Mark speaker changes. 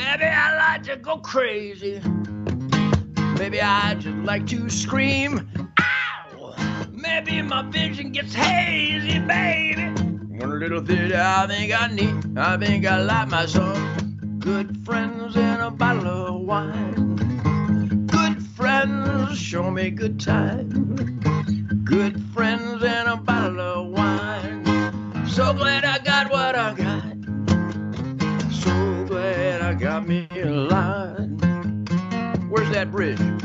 Speaker 1: Maybe I like to go crazy. Maybe I just like to scream. Ow! Maybe my vision gets hazy, baby. One little thing I think I need. I think I like myself. Good friends and a bottle of wine. Good friends show me good time. Good friends and a bottle of wine. So glad I got what I got. So glad I got me a line. Where's that bridge?